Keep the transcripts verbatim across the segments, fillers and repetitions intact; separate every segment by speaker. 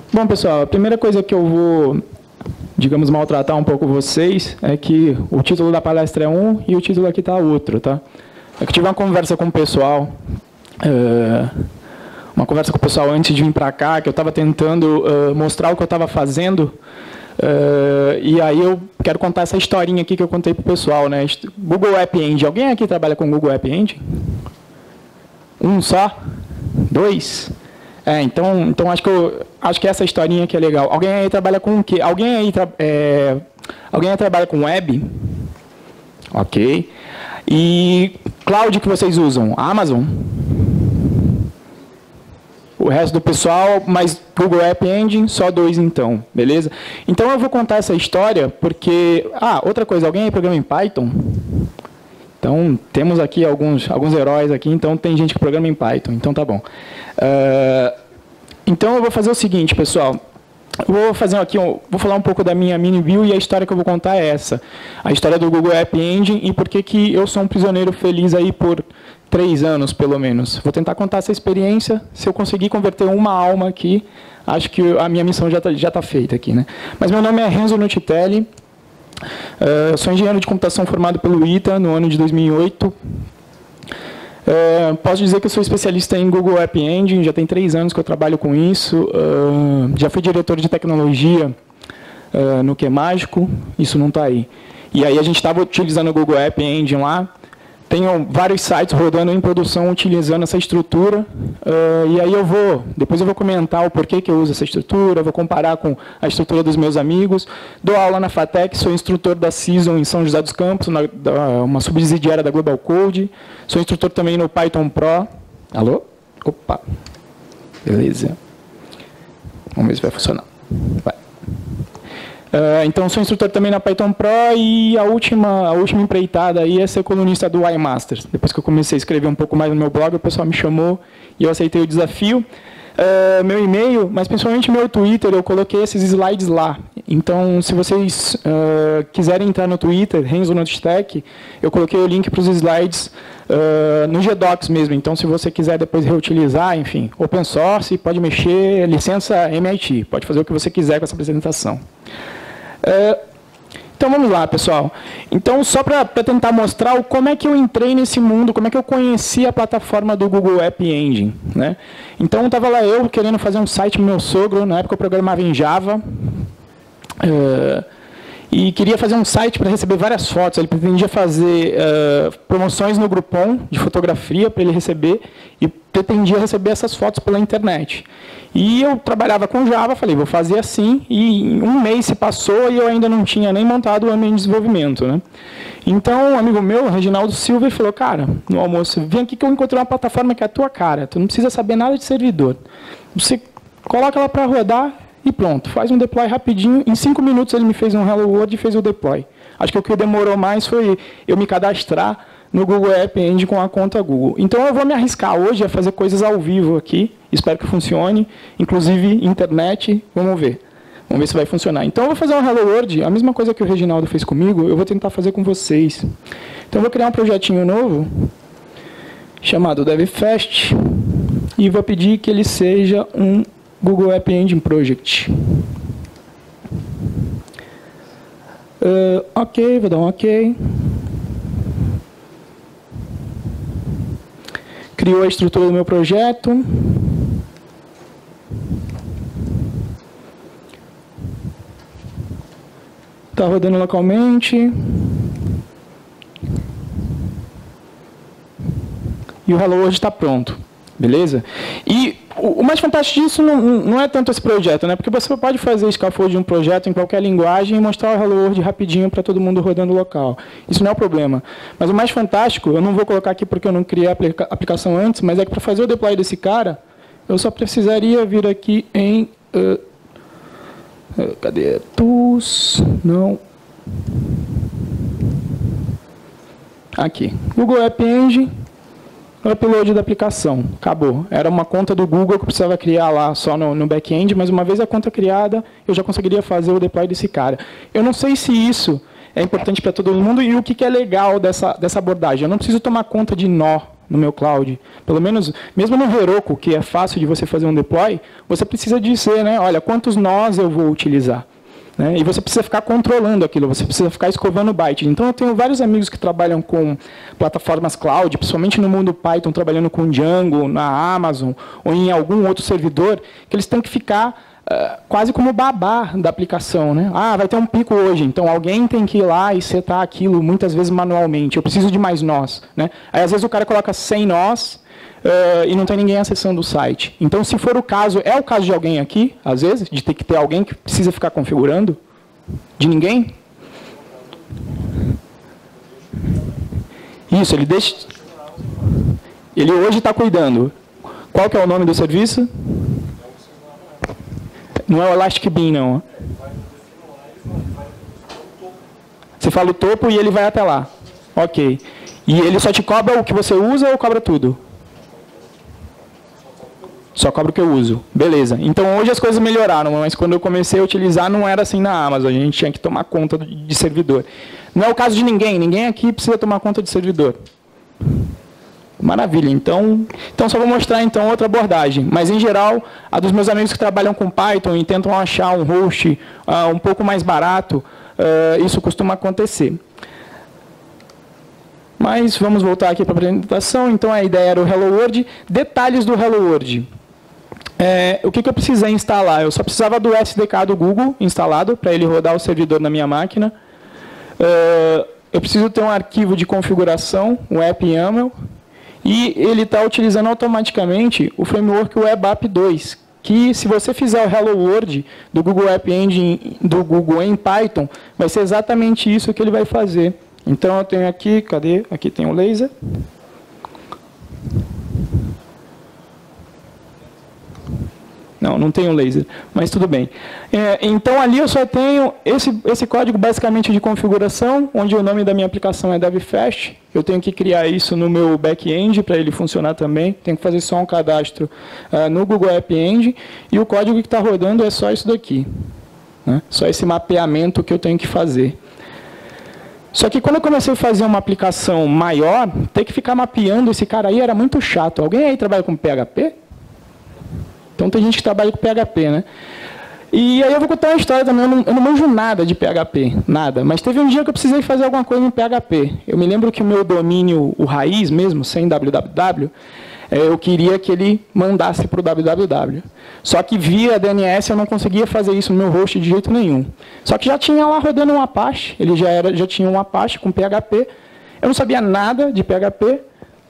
Speaker 1: Bom, pessoal, a primeira coisa que eu vou, digamos, maltratar um pouco vocês é que o título da palestra é um e o título aqui está outro, tá? Eu tive uma conversa com o pessoal, uh, uma conversa com o pessoal antes de vir para cá, que eu estava tentando uh, mostrar o que eu estava fazendo, uh, e aí eu quero contar essa historinha aqui que eu contei para o pessoal, né? Google App Engine. Alguém aqui trabalha com Google App Engine? Um só? Dois? É, então, então acho que eu, acho que essa historinha aqui é legal. Alguém aí trabalha com o quê? Alguém aí, tra é, alguém aí trabalha com web? Ok. E cloud que vocês usam? Amazon? O resto do pessoal, mas Google App Engine, só dois então, beleza? Então eu vou contar essa história porque... Ah, outra coisa, alguém aí programa em Python? Então, temos aqui alguns, alguns heróis aqui, então tem gente que programa em Python, então tá bom. Uh, então eu vou fazer o seguinte, pessoal. Eu vou fazer aqui, vou falar um pouco da minha mini bio e a história que eu vou contar é essa. A história do Google App Engine e por que que eu sou um prisioneiro feliz aí por três anos, pelo menos. Vou tentar contar essa experiência. Se eu conseguir converter uma alma aqui, acho que a minha missão já está já tá feita aqui, né? Mas meu nome é Renzo Nutitelli. Uh, sou engenheiro de computação formado pelo I T A no ano de dois mil e oito. Uh, posso dizer que eu sou especialista em Google App Engine, já tem três anos que eu trabalho com isso. Uh, já fui diretor de tecnologia uh, no QMágico, isso não está aí. E aí a gente estava utilizando o Google App Engine lá. Tenho vários sites rodando em produção utilizando essa estrutura. Uh, e aí eu vou, depois eu vou comentar o porquê que eu uso essa estrutura, vou comparar com a estrutura dos meus amigos. Dou aula na FATEC, sou instrutor da Season em São José dos Campos, na, da, uma subsidiária da Global Code. Sou instrutor também no Python Pro. Alô? Opa. Beleza. Vamos ver se vai funcionar. Vai. Uh, então, sou instrutor também na Python Pro e a última, a última empreitada aí é ser colunista do iMasters. Depois que eu comecei a escrever um pouco mais no meu blog, o pessoal me chamou e eu aceitei o desafio. Uh, meu e-mail, mas principalmente meu Twitter, eu coloquei esses slides lá. Então, se vocês uh, quiserem entrar no Twitter, Renzo Nutitelli, eu coloquei o link para os slides uh, no G Docs mesmo. Então, se você quiser depois reutilizar, enfim, open source, pode mexer, licença M I T, pode fazer o que você quiser com essa apresentação. Uh, então vamos lá, pessoal. Então, só para tentar mostrar o, como é que eu entrei nesse mundo, como é que eu conheci a plataforma do Google App Engine, né? Então, estava lá eu querendo fazer um site para o meu sogro, na época eu programava em Java, uh, e queria fazer um site para receber várias fotos. Ele pretendia fazer uh, promoções no Groupon de fotografia para ele receber, e pretendia receber essas fotos pela internet. E eu trabalhava com Java, falei, vou fazer assim, e um mês se passou e eu ainda não tinha nem montado o ambiente de desenvolvimento, né? Então, um amigo meu, Reginaldo Silva, falou, cara, no almoço, vem aqui que eu encontrei uma plataforma que é a tua cara, tu não precisa saber nada de servidor. Você coloca ela para rodar e pronto, faz um deploy rapidinho, em cinco minutos ele me fez um Hello World e fez o deploy. Acho que o que demorou mais foi eu me cadastrar no Google App Engine com a conta Google. Então, eu vou me arriscar hoje a fazer coisas ao vivo aqui. Espero que funcione. Inclusive, internet. Vamos ver. Vamos ver se vai funcionar. Então, eu vou fazer um Hello World. A mesma coisa que o Reginaldo fez comigo, eu vou tentar fazer com vocês. Então, eu vou criar um projetinho novo, chamado DevFest. E vou pedir que ele seja um Google App Engine Project. Uh, ok, vou dar um ok. Criou a estrutura do meu projeto. Está rodando localmente. E o Hello World está pronto. Beleza? E o mais fantástico disso não, não é tanto esse projeto, né? Porque você pode fazer scaffold de um projeto em qualquer linguagem e mostrar o Hello World rapidinho para todo mundo rodando local. Isso não é o problema. Mas o mais fantástico, eu não vou colocar aqui porque eu não criei a aplica aplicação antes, mas é que para fazer o deploy desse cara, eu só precisaria vir aqui em... Uh, uh, cadê? Tools... Não... Aqui. Google App Engine... Upload da aplicação, acabou. Era uma conta do Google que eu precisava criar lá só no, no back-end, mas uma vez a conta criada, eu já conseguiria fazer o deploy desse cara. Eu não sei se isso é importante para todo mundo e o que, que é legal dessa, dessa abordagem. Eu não preciso tomar conta de nó no meu cloud. Pelo menos, mesmo no Heroku, que é fácil de você fazer um deploy, você precisa dizer, né, olha, quantos nós eu vou utilizar. Né? E você precisa ficar controlando aquilo, você precisa ficar escovando bytes. Então, eu tenho vários amigos que trabalham com plataformas cloud, principalmente no mundo Python, trabalhando com Django, na Amazon, ou em algum outro servidor, que eles têm que ficar uh, quase como babá da aplicação. Né? Ah, vai ter um pico hoje, então alguém tem que ir lá e setar aquilo, muitas vezes manualmente. Eu preciso de mais nós. Né? Aí, às vezes, o cara coloca cem nós, Uh, e não tem ninguém acessando o site. Então, se for o caso, é o caso de alguém aqui, às vezes, de ter que ter alguém que precisa ficar configurando? De ninguém? Isso, ele deixa... Ele hoje está cuidando. Qual que é o nome do serviço? Não é o Elastic Beam, não. Você fala o topo e ele vai até lá. Ok. E ele só te cobra o que você usa ou cobra tudo? Só cobro o que eu uso. Beleza. Então, hoje as coisas melhoraram, mas quando eu comecei a utilizar, não era assim na Amazon. A gente tinha que tomar conta de servidor. Não é o caso de ninguém. Ninguém aqui precisa tomar conta de servidor. Maravilha. Então, então só vou mostrar então outra abordagem. Mas, em geral, a dos meus amigos que trabalham com Python e tentam achar um host uh, um pouco mais barato, uh, isso costuma acontecer. Mas vamos voltar aqui para a apresentação. Então, a ideia era o Hello World. Detalhes do Hello World. É, o que, que eu precisei instalar? Eu só precisava do S D K do Google instalado para ele rodar o servidor na minha máquina. Uh, eu preciso ter um arquivo de configuração, um app YAML, e ele está utilizando automaticamente o framework Web App dois, que se você fizer o Hello World do Google App Engine do Google em Python, vai ser exatamente isso que ele vai fazer. Então eu tenho aqui, cadê? Aqui tem o laser. Não, não tenho laser, mas tudo bem. É, então, ali eu só tenho esse, esse código basicamente de configuração, onde o nome da minha aplicação é DevFast. Eu tenho que criar isso no meu back-end para ele funcionar também. Tenho que fazer só um cadastro uh, no Google App Engine. E o código que está rodando é só isso daqui. Né? Só esse mapeamento que eu tenho que fazer. Só que quando eu comecei a fazer uma aplicação maior, ter que ficar mapeando esse cara aí era muito chato. Alguém aí trabalha com P H P? Então, tem gente que trabalha com P H P, né? E aí eu vou contar uma história também. Eu não, eu não manjo nada de P H P, nada. Mas teve um dia que eu precisei fazer alguma coisa em P H P. Eu me lembro que o meu domínio, o raiz mesmo, sem www, eu queria que ele mandasse para o www. Só que via D N S eu não conseguia fazer isso no meu host de jeito nenhum. Só que já tinha lá rodando um Apache. Ele já, era, já tinha um Apache com P H P. Eu não sabia nada de P H P.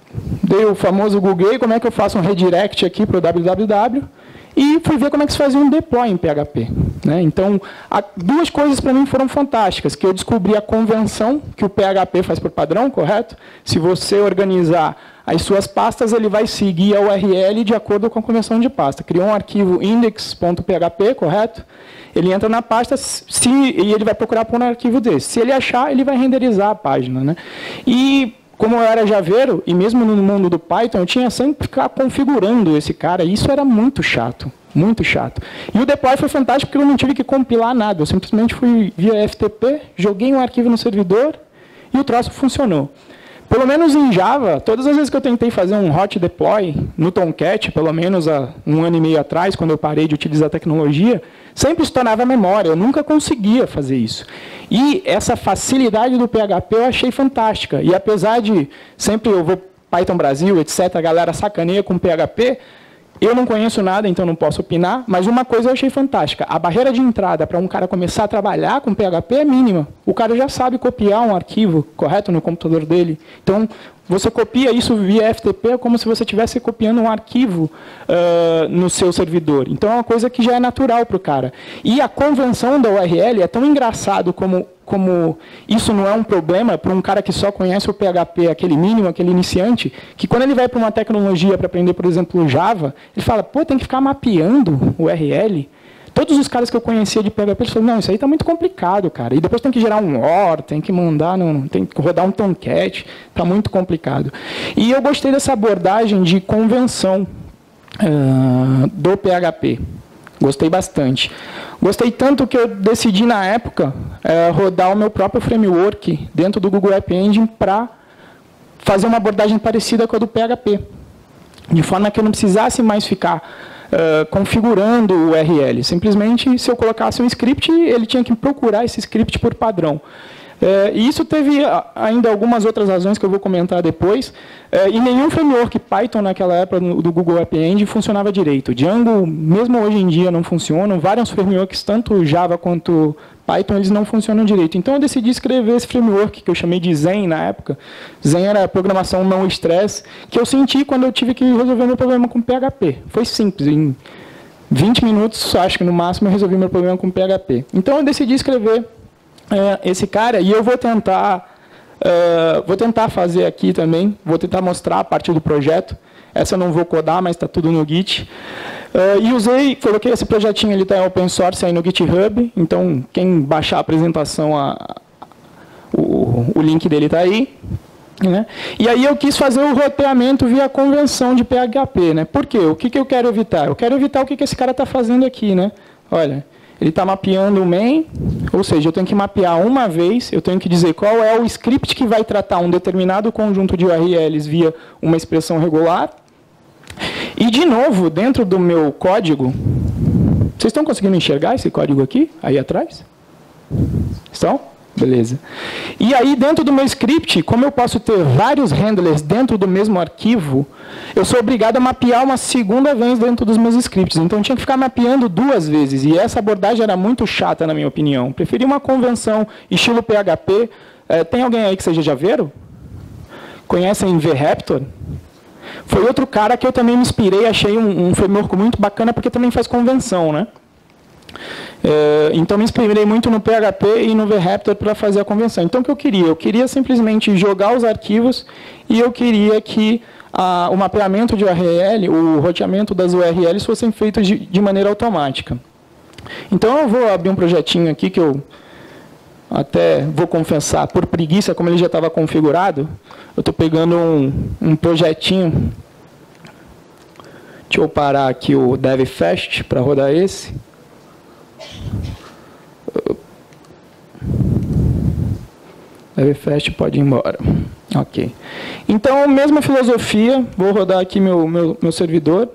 Speaker 1: Dei o famoso Google, como é que eu faço um redirect aqui para o www, e fui ver como é que se fazia um deploy em P H P. Né? Então, há duas coisas para mim foram fantásticas, que eu descobri a convenção que o P H P faz por padrão, correto? Se você organizar as suas pastas, ele vai seguir a U R L de acordo com a convenção de pasta. Criou um arquivo index.php, correto? Ele entra na pasta se, e ele vai procurar por um arquivo desse. Se ele achar, ele vai renderizar a página. Né? E como eu era javeiro, e mesmo no mundo do Python, eu tinha sempre que ficar configurando esse cara, e isso era muito chato, muito chato. E o deploy foi fantástico porque eu não tive que compilar nada, eu simplesmente fui via F T P, joguei um arquivo no servidor, e o troço funcionou. Pelo menos em Java, todas as vezes que eu tentei fazer um hot deploy, no Tomcat, pelo menos há um ano e meio atrás, quando eu parei de utilizar a tecnologia, sempre estourava a memória, eu nunca conseguia fazer isso. E essa facilidade do P H P eu achei fantástica. E apesar de sempre eu vou Python Brasil, etcétera, a galera sacaneia com P H P, eu não conheço nada, então não posso opinar, mas uma coisa eu achei fantástica. A barreira de entrada para um cara começar a trabalhar com P H P é mínima. O cara já sabe copiar um arquivo, correto, no computador dele. Então, você copia isso via F T P como se você estivesse copiando um arquivo uh, no seu servidor. Então, é uma coisa que já é natural para o cara. E a convenção da U R L é tão engraçado como, como isso não é um problema para um cara que só conhece o P H P, aquele mínimo, aquele iniciante, que quando ele vai para uma tecnologia para aprender, por exemplo, o Java, ele fala, pô, tem que ficar mapeando o U R L. Todos os caras que eu conhecia de P H P, eles falaram, não, isso aí está muito complicado, cara. E depois tem que gerar um O R, tem que mandar, não, tem que rodar um Tomcat, está muito complicado. E eu gostei dessa abordagem de convenção uh, do P H P. Gostei bastante. Gostei tanto que eu decidi, na época, uh, rodar o meu próprio framework dentro do Google App Engine para fazer uma abordagem parecida com a do P H P, de forma que eu não precisasse mais ficar uh, configurando o U R L. Simplesmente, se eu colocasse um script, ele tinha que procurar esse script por padrão. É, e isso teve ainda algumas outras razões que eu vou comentar depois. É, e nenhum framework Python naquela época do Google App Engine funcionava direito. Django, mesmo hoje em dia, não funcionam. Vários frameworks, tanto Java quanto Python, eles não funcionam direito. Então, eu decidi escrever esse framework, que eu chamei de Zen na época. Zen era programação não estresse, que eu senti quando eu tive que resolver meu problema com P H P. Foi simples. Em vinte minutos, acho que no máximo, eu resolvi meu problema com P H P. Então, eu decidi escrever É, esse cara, e eu vou tentar, uh, vou tentar fazer aqui também, vou tentar mostrar a partir do projeto. Essa eu não vou codar, mas está tudo no Git. Uh, e usei, coloquei esse projetinho, ele está em open source aí no GitHub, então quem baixar a apresentação, a, o, o link dele está aí. Né? E aí eu quis fazer o roteamento via convenção de P H P. Né? Por quê? O que, que eu quero evitar? Eu quero evitar o que, que esse cara está fazendo aqui. Né? Olha... Ele está mapeando o main, ou seja, eu tenho que mapear uma vez, eu tenho que dizer qual é o script que vai tratar um determinado conjunto de U R Ls via uma expressão regular. E, de novo, dentro do meu código, vocês estão conseguindo enxergar esse código aqui, aí atrás? Estão? Beleza. E aí, dentro do meu script, como eu posso ter vários handlers dentro do mesmo arquivo, eu sou obrigado a mapear uma segunda vez dentro dos meus scripts. Então, eu tinha que ficar mapeando duas vezes. E essa abordagem era muito chata, na minha opinião. Preferi uma convenção estilo P H P. É, tem alguém aí que seja javeiro? Conhecem VRaptor? Foi outro cara que eu também me inspirei, achei um, um framework muito bacana, porque também faz convenção, né? É, então, me inspirei muito no P H P e no VRaptor para fazer a convenção. Então, o que eu queria? Eu queria simplesmente jogar os arquivos e eu queria que a, o mapeamento de U R L, o roteamento das U R Ls fossem feitos de, de maneira automática. Então, eu vou abrir um projetinho aqui que eu até vou confessar, por preguiça, como ele já estava configurado, eu estou pegando um, um projetinho. Deixa eu parar aqui o DevFast para rodar esse. DevFast pode ir embora. Ok. Então, mesma filosofia. Vou rodar aqui meu, meu, meu servidor.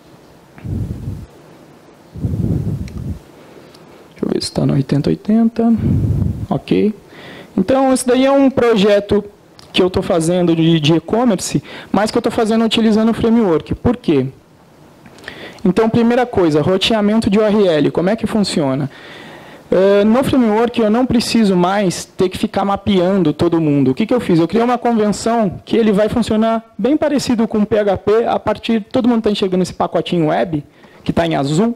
Speaker 1: Deixa eu ver se está no oitenta oitenta. Ok. Então, esse daí é um projeto que eu estou fazendo de e-commerce, mas que eu estou fazendo utilizando o framework. Por quê? Então, primeira coisa, roteamento de U R L. Como é que funciona? Uh, no framework, eu não preciso mais ter que ficar mapeando todo mundo. O que, que eu fiz? Eu criei uma convenção que ele vai funcionar bem parecido com o P H P, a partir... Todo mundo está enxergando esse pacotinho web, que está em azul?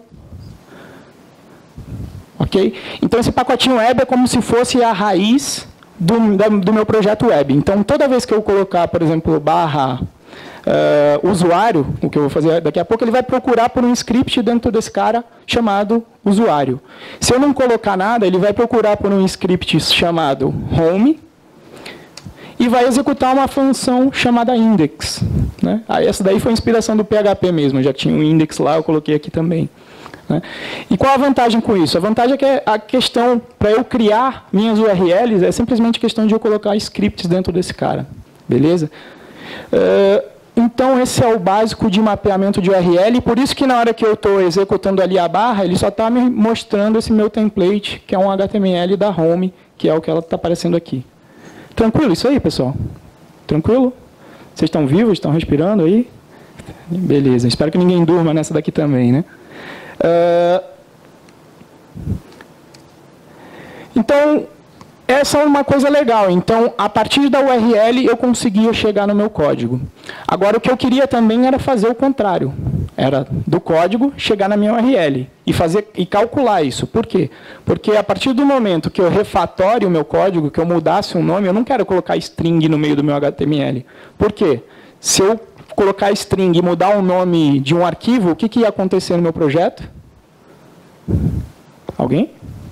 Speaker 1: Ok? Então, esse pacotinho web é como se fosse a raiz do, da, do meu projeto web. Então, toda vez que eu colocar, por exemplo, barra... Uh, usuário, o que eu vou fazer daqui a pouco, ele vai procurar por um script dentro desse cara chamado usuário. Se eu não colocar nada, ele vai procurar por um script chamado home e vai executar uma função chamada index. Né? Aí, essa daí foi a inspiração do P H P mesmo, eu já tinha um index lá, eu coloquei aqui também. Né? E qual a vantagem com isso? A vantagem é que a questão, para eu criar minhas U R Ls, é simplesmente questão de eu colocar scripts dentro desse cara. Beleza? Uh, Então, esse é o básico de mapeamento de U R L, por isso que na hora que eu estou executando ali a barra, ele só está me mostrando esse meu template, que é um H T M L da home, que é o que ela está aparecendo aqui. Tranquilo isso aí, pessoal? Tranquilo? Vocês estão vivos? Estão respirando aí? Beleza, espero que ninguém durma nessa daqui também, né? Uh... Então... Essa é uma coisa legal. Então, a partir da U R L, eu conseguia chegar no meu código. Agora, o que eu queria também era fazer o contrário. Era do código chegar na minha U R L e, fazer, e calcular isso. Por quê? Porque a partir do momento que eu refatório o meu código, que eu mudasse um nome, eu não quero colocar string no meio do meu H T M L. Por quê? Se eu colocar string e mudar o nome de um arquivo, o que, que ia acontecer no meu projeto? Alguém?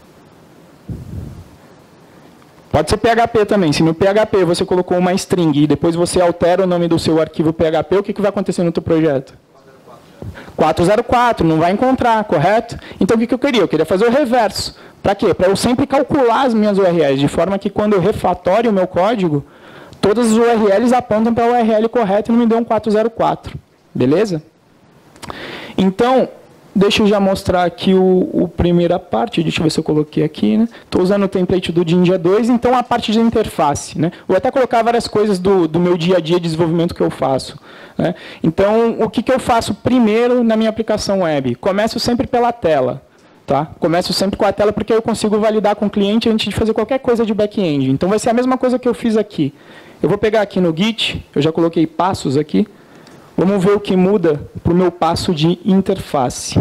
Speaker 1: Pode ser P H P também. Se no P H P você colocou uma string e depois você altera o nome do seu arquivo P H P, o que, que vai acontecer no teu projeto? quatrocentos e quatro, não vai encontrar, correto? Então, o que, que eu queria? Eu queria fazer o reverso. Para quê? Para eu sempre calcular as minhas U R Ls, de forma que quando eu refatório o meu código, todas as U R Ls apontam para a U R L correta e não me deu um quatro zero quatro. Beleza? Então, deixa eu já mostrar aqui o, o primeira parte. Deixa eu ver se eu coloquei aqui. Né? Estou usando o template do Jinja dois, então a parte de interface. Né? Vou até colocar várias coisas do, do meu dia a dia de desenvolvimento que eu faço. Né? Então, o que, que eu faço primeiro na minha aplicação web? Começo sempre pela tela. Tá? Começo sempre com a tela porque eu consigo validar com o cliente antes de fazer qualquer coisa de back-end. Então, vai ser a mesma coisa que eu fiz aqui. Eu vou pegar aqui no Git, eu já coloquei passos aqui. Vamos ver o que muda para o meu passo de interface.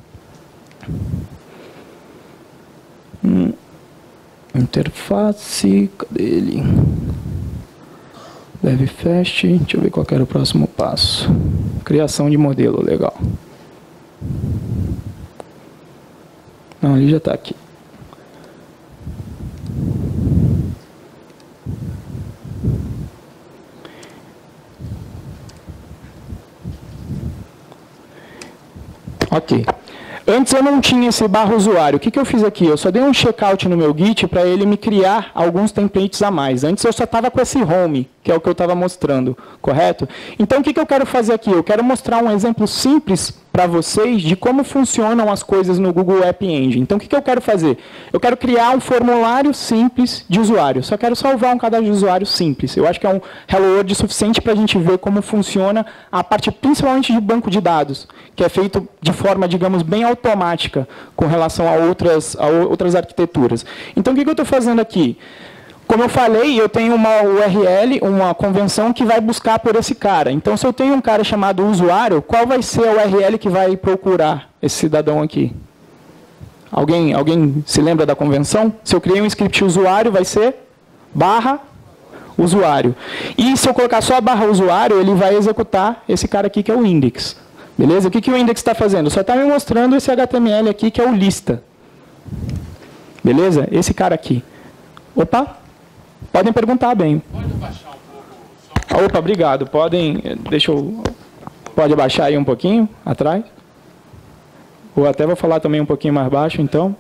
Speaker 1: Hum, interface, cadê ele? Dev Fast, deixa eu ver qual era o próximo passo. Criação de modelo, legal. Não, ele já está aqui. Ok. Antes eu não tinha esse barra usuário. O que, que eu fiz aqui? Eu só dei um checkout no meu Git para ele me criar alguns templates a mais. Antes eu só estava com esse home, que é o que eu estava mostrando, correto? Então o que, que eu quero fazer aqui? Eu quero mostrar um exemplo simples para vocês de como funcionam as coisas no Google App Engine. Então o que, que eu quero fazer? Eu quero criar um formulário simples de usuário. Só quero salvar um cadastro de usuário simples. Eu acho que é um Hello World suficiente para a gente ver como funciona a parte principalmente de banco de dados, que é feito de forma, digamos, bem automática com relação a outras, a outras arquiteturas. Então o que, que eu estou fazendo aqui? Como eu falei, eu tenho uma U R L, uma convenção que vai buscar por esse cara. Então, se eu tenho um cara chamado usuário, qual vai ser a U R L que vai procurar esse cidadão aqui? Alguém, alguém se lembra da convenção? Se eu criei um script usuário, vai ser barra usuário. E se eu colocar só a barra usuário, ele vai executar esse cara aqui, que é o index. Beleza? O que, que o index está fazendo? Só está me mostrando esse H T M L aqui, que é o lista. Beleza? Esse cara aqui. Opa! Podem perguntar bem. Pode abaixar um pouco? Opa, obrigado. Podem, deixa eu, pode abaixar aí um pouquinho, atrás? Ou até vou falar também um pouquinho mais baixo, então.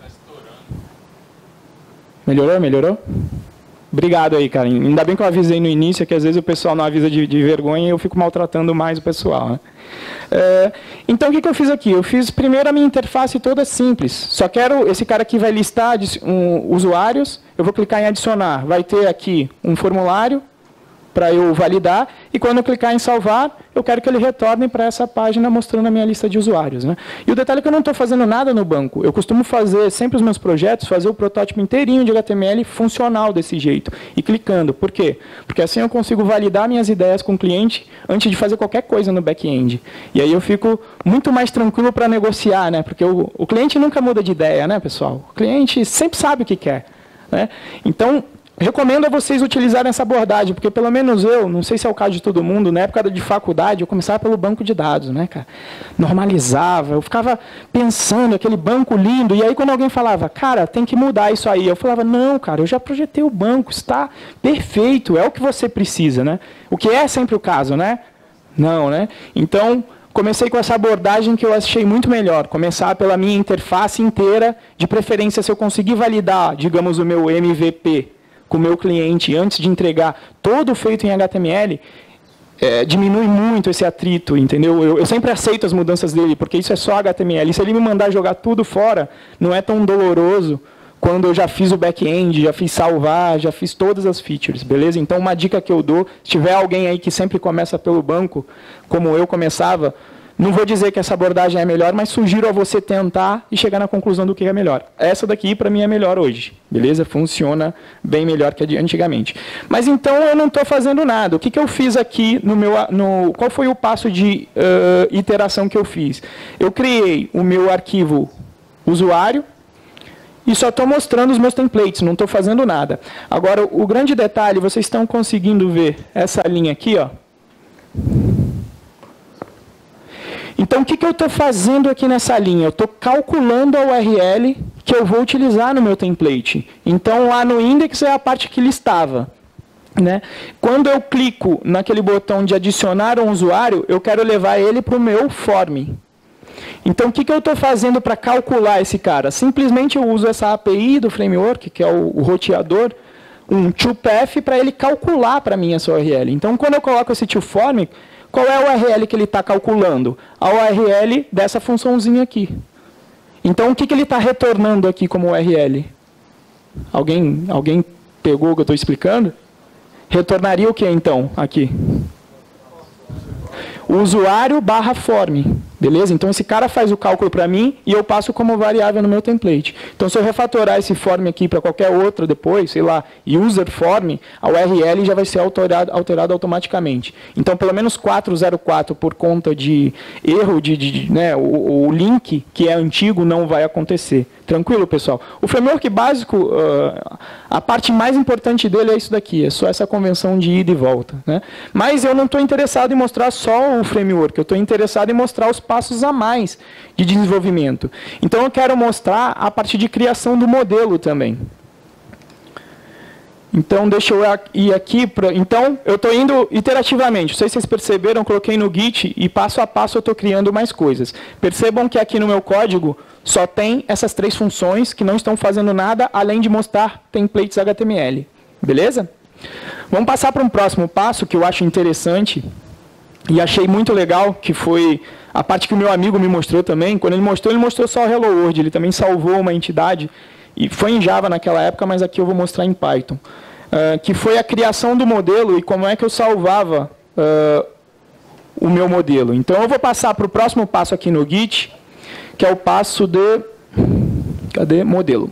Speaker 1: Melhorou? Melhorou? Obrigado aí, cara. Ainda bem que eu avisei no início, que às vezes o pessoal não avisa de, de vergonha e eu fico maltratando mais o pessoal. Né? É, então, o que, que eu fiz aqui? Eu fiz primeiro a minha interface toda simples. Só quero, esse cara aqui vai listar um, usuários, eu vou clicar em adicionar. Vai ter aqui um formulário para eu validar, e quando eu clicar em salvar, eu quero que ele retorne para essa página mostrando a minha lista de usuários. Né? E o detalhe é que eu não estou fazendo nada no banco. Eu costumo fazer, sempre os meus projetos, fazer o protótipo inteirinho de H T M L funcional desse jeito, e clicando. Por quê? Porque assim eu consigo validar minhas ideias com o cliente antes de fazer qualquer coisa no back-end. E aí eu fico muito mais tranquilo para negociar, né? Porque o, o cliente nunca muda de ideia, né, pessoal? O cliente sempre sabe o que quer. Né? Então, recomendo a vocês utilizarem essa abordagem, porque pelo menos eu, não sei se é o caso de todo mundo, na época de faculdade, eu começava pelo banco de dados, né, cara? Normalizava, eu ficava pensando, aquele banco lindo, e aí quando alguém falava, cara, tem que mudar isso aí, eu falava, não, cara, eu já projetei o banco, está perfeito, é o que você precisa, né? O que é sempre o caso, né? Não, né? Então, comecei com essa abordagem que eu achei muito melhor, começar pela minha interface inteira, de preferência se eu conseguir validar, digamos, o meu M V P, com o meu cliente antes de entregar todo feito em H T M L, é, diminui muito esse atrito, entendeu? Eu, eu sempre aceito as mudanças dele, porque isso é só H T M L. E se ele me mandar jogar tudo fora, não é tão doloroso quando eu já fiz o back-end, já fiz salvar, já fiz todas as features, beleza? Então, uma dica que eu dou, se tiver alguém aí que sempre começa pelo banco, como eu começava, não vou dizer que essa abordagem é melhor, mas sugiro a você tentar e chegar na conclusão do que é melhor. Essa daqui, para mim, é melhor hoje. Beleza? Funciona bem melhor que a de antigamente. Mas, então, eu não estou fazendo nada. O que, que eu fiz aqui no meu... No, qual foi o passo de uh, iteração que eu fiz? Eu criei o meu arquivo usuário e só estou mostrando os meus templates, não estou fazendo nada. Agora, o grande detalhe, vocês estão conseguindo ver essa linha aqui, ó. Então, o que, que eu estou fazendo aqui nessa linha? Eu estou calculando a U R L que eu vou utilizar no meu template. Então, lá no index é a parte que listava. Né? Quando eu clico naquele botão de adicionar um usuário, eu quero levar ele para o meu form. Então, o que, que eu estou fazendo para calcular esse cara? Simplesmente eu uso essa A P I do framework, que é o, o roteador, um toPath para ele calcular para mim essa U R L. Então, quando eu coloco esse toForm, qual é a U R L que ele está calculando? A U R L dessa funçãozinha aqui. Então, o que, que ele está retornando aqui como U R L? Alguém, alguém pegou o que eu estou explicando? Retornaria o que, então, aqui? O usuário barra form, beleza? Então, esse cara faz o cálculo para mim e eu passo como variável no meu template. Então, se eu refatorar esse form aqui para qualquer outro depois, sei lá, user form, a U R L já vai ser alterada alterado automaticamente. Então, pelo menos quatrocentos e quatro, por conta de erro, de, de, né, o, o link que é antigo não vai acontecer. Tranquilo, pessoal? O framework básico, uh, a parte mais importante dele é isso daqui, é só essa convenção de ida e volta, né? Mas eu não estou interessado em mostrar só o framework, eu estou interessado em mostrar os passos a mais de desenvolvimento. Então, eu quero mostrar a parte de criação do modelo também. Então, deixa eu ir aqui. Pra... Então, eu estou indo iterativamente. Não sei se vocês perceberam, eu coloquei no Git e passo a passo eu estou criando mais coisas. Percebam que aqui no meu código só tem essas três funções que não estão fazendo nada, além de mostrar templates H T M L. Beleza? Vamos passar para um próximo passo que eu acho interessante e achei muito legal, que foi a parte que o meu amigo me mostrou também. Quando ele mostrou, ele mostrou só o Hello World. Ele também salvou uma entidade, e foi em Java naquela época, mas aqui eu vou mostrar em Python. Uh, que foi a criação do modelo e como é que eu salvava uh, o meu modelo. Então, eu vou passar para o próximo passo aqui no Git, que é o passo de... Cadê? Modelo.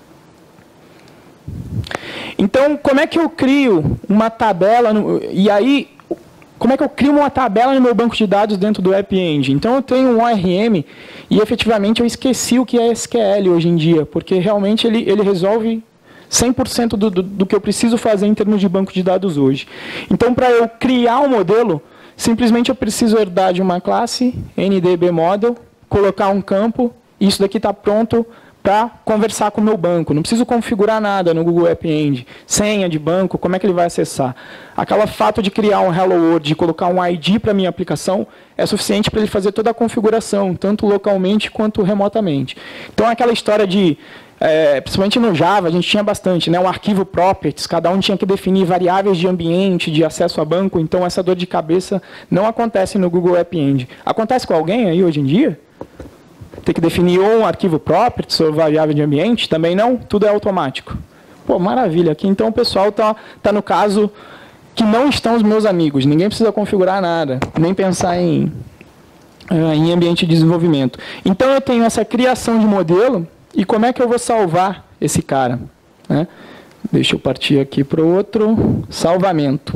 Speaker 1: Então, como é que eu crio uma tabela... No, e aí, como é que eu crio uma tabela no meu banco de dados dentro do App Engine? Então, eu tenho um O R M e, efetivamente, eu esqueci o que é S Q L hoje em dia, porque, realmente, ele, ele resolve cem por cento do, do, do que eu preciso fazer em termos de banco de dados hoje. Então, para eu criar um modelo, simplesmente eu preciso herdar de uma classe, N D B Model, colocar um campo, e isso daqui está pronto para conversar com o meu banco. Não preciso configurar nada no Google App Engine. Senha de banco, como é que ele vai acessar? Aquele fato de criar um Hello World, de colocar um I D para a minha aplicação, é suficiente para ele fazer toda a configuração, tanto localmente quanto remotamente. Então, aquela história de... É, principalmente no Java, a gente tinha bastante, né? Um arquivo properties, cada um tinha que definir variáveis de ambiente, de acesso a banco, então essa dor de cabeça não acontece no Google App Engine. Acontece com alguém aí hoje em dia? Tem que definir ou um arquivo properties ou variável de ambiente? Também não? Tudo é automático. Pô, maravilha. Aqui então o pessoal está tá no caso que não estão os meus amigos, ninguém precisa configurar nada, nem pensar em, em ambiente de desenvolvimento. Então eu tenho essa criação de modelo. E como é que eu vou salvar esse cara? Né? Deixa eu partir aqui para o outro. Salvamento.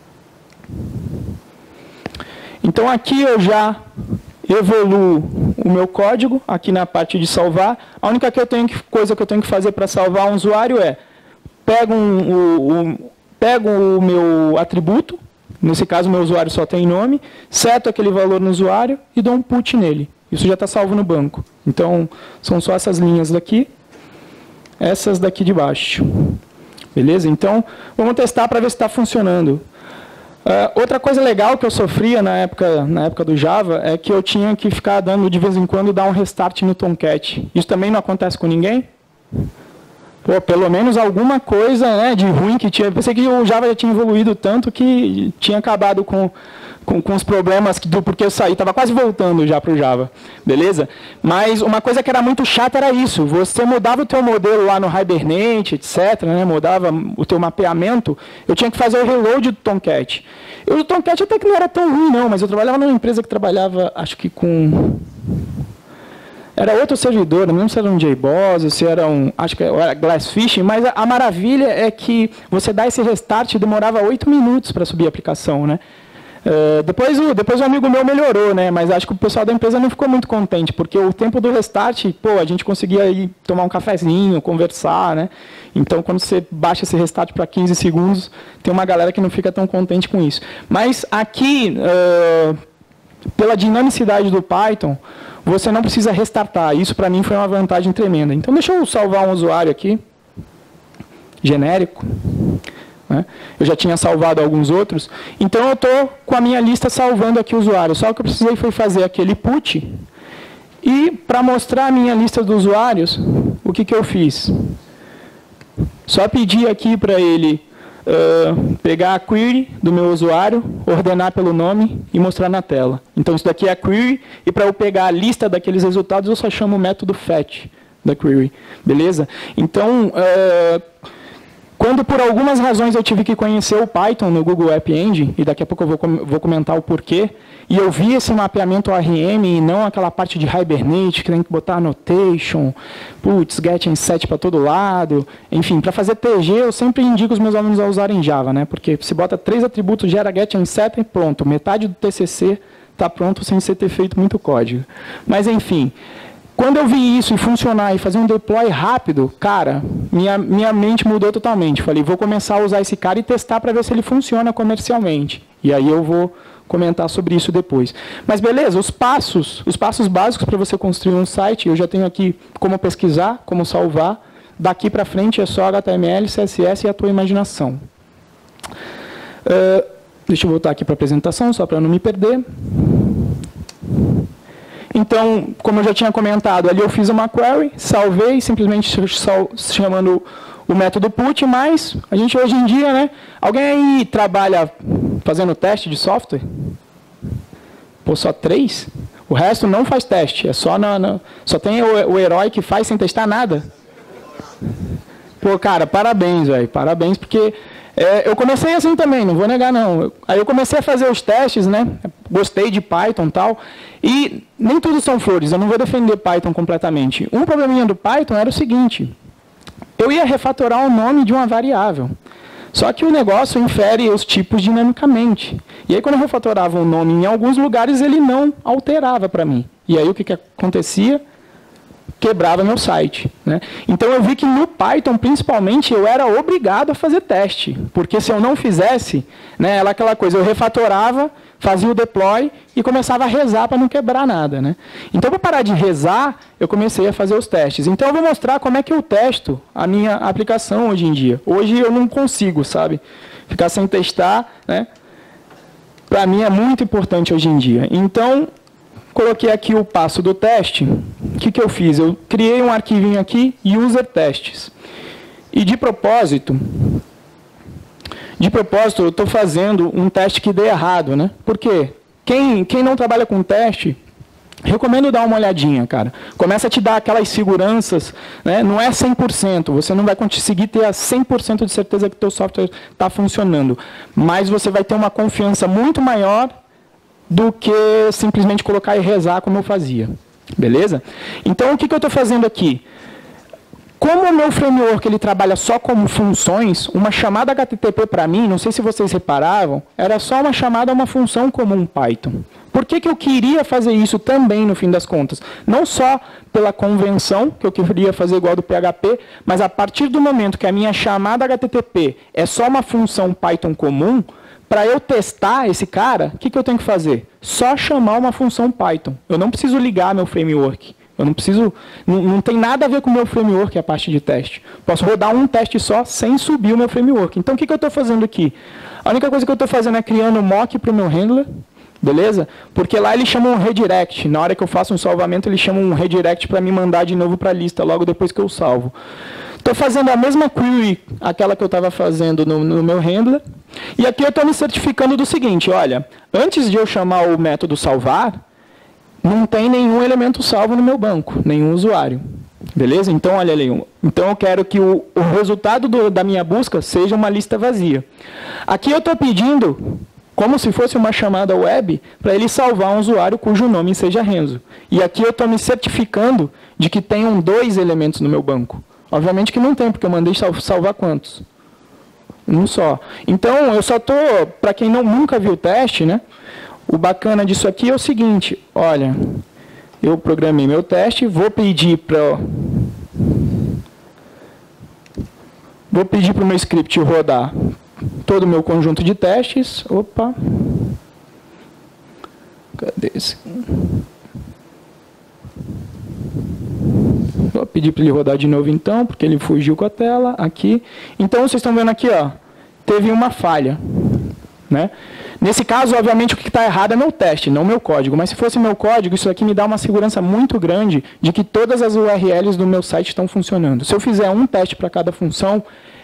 Speaker 1: Então, aqui eu já evoluo o meu código, aqui na parte de salvar. A única que eu tenho que, coisa que eu tenho que fazer para salvar um usuário é pego, um, o, o, pego o meu atributo, nesse caso, o meu usuário só tem nome, seto aquele valor no usuário e dou um put nele. Isso já está salvo no banco. Então, são só essas linhas daqui, essas daqui de baixo. Beleza? Então, vamos testar para ver se está funcionando. Uh, outra coisa legal que eu sofria na época, na época do Java é que eu tinha que ficar dando, de vez em quando, dar um restart no Tomcat. Isso também não acontece com ninguém? Pô, pelo menos alguma coisa, né, de ruim que tinha. Eu pensei que o Java já tinha evoluído tanto que tinha acabado com... Com, com os problemas do porquê eu saí, estava quase voltando já para o Java, beleza? Mas uma coisa que era muito chata era isso, você mudava o teu modelo lá no Hibernate, etcétera, né? Mudava o teu mapeamento, eu tinha que fazer o reload do Tomcat. Eu, o Tomcat até que não era tão ruim não, mas eu trabalhava numa empresa que trabalhava, acho que com... Era outro servidor, não lembro se era um J B O S, se era um, acho que era Glassfish, mas a, a maravilha é que você dá esse restart e demorava oito minutos para subir a aplicação, né? Uh, depois, o, depois o amigo meu melhorou, né? Mas acho que o pessoal da empresa não ficou muito contente, porque o tempo do restart, pô, a gente conseguia ir tomar um cafezinho, conversar, né? Então, quando você baixa esse restart para quinze segundos, tem uma galera que não fica tão contente com isso. Mas aqui, uh, pela dinamicidade do Python, você não precisa restartar. Isso, para mim, foi uma vantagem tremenda. Então, deixa eu salvar um usuário aqui, genérico. Eu já tinha salvado alguns outros, então eu estou com a minha lista salvando aqui o usuário. Só o que eu precisei foi fazer aquele put, e para mostrar a minha lista de usuários, o que, que eu fiz? Só pedir aqui para ele uh, pegar a query do meu usuário, ordenar pelo nome e mostrar na tela. Então, isso daqui é a query, e para eu pegar a lista daqueles resultados, eu só chamo o método fetch da query. Beleza? Então, uh, quando por algumas razões eu tive que conhecer o Python no Google App Engine, e daqui a pouco eu vou, com vou comentar o porquê, e eu vi esse mapeamento O R M e não aquela parte de Hibernate, que tem que botar annotation, putz, get and set para todo lado. Enfim, para fazer T G, eu sempre indico os meus alunos a usarem Java, né? Porque se bota três atributos, gera get and set e pronto. Metade do T C C está pronto sem você ter feito muito código. Mas, enfim, quando eu vi isso e funcionar e fazer um deploy rápido, cara, minha, minha mente mudou totalmente. Falei, vou começar a usar esse cara e testar para ver se ele funciona comercialmente. E aí eu vou comentar sobre isso depois. Mas beleza, os passos, os passos básicos para você construir um site, eu já tenho aqui como pesquisar, como salvar. Daqui para frente é só H T M L, C S S e a tua imaginação. Uh, deixa eu voltar aqui para a apresentação, só para não me perder. Então, como eu já tinha comentado, ali eu fiz uma query, salvei, simplesmente chamando o método put, mas a gente hoje em dia, né? Alguém aí trabalha fazendo teste de software? Pô, só três? O resto não faz teste, é só na, na, só tem o, o herói que faz sem testar nada. Pô, cara, parabéns, velho, parabéns, porque é, eu comecei assim também, não vou negar não. Aí eu comecei a fazer os testes, né? Gostei de Python e tal, e nem tudo são flores, eu não vou defender Python completamente. Um probleminha do Python era o seguinte: eu ia refatorar o nome de uma variável. Só que o negócio infere os tipos dinamicamente. E aí, quando eu refatorava o nome em alguns lugares, ele não alterava para mim. E aí, o que, que acontecia? Quebrava meu site, né? Então, eu vi que no Python, principalmente, eu era obrigado a fazer teste. Porque se eu não fizesse, né, era aquela coisa, eu refatorava, fazia o deploy e começava a rezar para não quebrar nada, né? Então, para parar de rezar, eu comecei a fazer os testes. Então, eu vou mostrar como é que eu testo a minha aplicação hoje em dia. Hoje eu não consigo, sabe? Ficar sem testar, né? Para mim é muito importante hoje em dia. Então, coloquei aqui o passo do teste. O que, que eu fiz? Eu criei um arquivinho aqui, user testes. E de propósito... De propósito, eu estou fazendo um teste que dê errado, né? Por quê? Quem, quem não trabalha com teste, recomendo dar uma olhadinha, cara. Começa a te dar aquelas seguranças, né? Não é cem por cento, você não vai conseguir ter a cem por cento de certeza que o teu software está funcionando, mas você vai ter uma confiança muito maior do que simplesmente colocar e rezar como eu fazia. Beleza? Então, o que, que eu estou fazendo aqui? Como o meu framework ele trabalha só como funções, uma chamada H T T P para mim, não sei se vocês reparavam, era só uma chamada a uma função comum Python. Por que, que eu queria fazer isso também, no fim das contas? Não só pela convenção, que eu queria fazer igual do P H P, mas a partir do momento que a minha chamada H T T P é só uma função Python comum, para eu testar esse cara, o que, que eu tenho que fazer? Só chamar uma função Python. Eu não preciso ligar meu framework. Eu não preciso, não, não tem nada a ver com o meu framework, a parte de teste. Posso rodar um teste só sem subir o meu framework. Então, o que, que eu estou fazendo aqui? A única coisa que eu estou fazendo é criando um mock para o meu handler, beleza? Porque lá ele chama um redirect. Na hora que eu faço um salvamento, ele chama um redirect para me mandar de novo para a lista, logo depois que eu salvo. Estou fazendo a mesma query, aquela que eu estava fazendo no, no meu handler. E aqui eu estou me certificando do seguinte, olha, antes de eu chamar o método salvar, não tem nenhum elemento salvo no meu banco, nenhum usuário. Beleza? Então, olha ali. Então, eu quero que o, o resultado do, da minha busca seja uma lista vazia. Aqui eu estou pedindo, como se fosse uma chamada web, para ele salvar um usuário cujo nome seja Renzo. E aqui eu estou me certificando de que tenham dois elementos no meu banco. Obviamente que não tem, porque eu mandei sal, salvar quantos? Um só. Então, eu só estou, para quem não, nunca viu o teste, né? O bacana disso aqui é o seguinte, olha, eu programei meu teste, vou pedir para vou pedir para o meu script rodar todo o meu conjunto de testes. Opa, cadê esse? Vou pedir para ele rodar de novo então, porque ele fugiu com a tela, aqui. Então, vocês estão vendo aqui, ó, teve uma falha, né? Nesse caso, obviamente, o que está errado é meu teste, não meu código. Mas se fosse meu código, isso aqui me dá uma segurança muito grande de que todas as U R Ls do meu site estão funcionando. Se eu fizer um teste para cada função,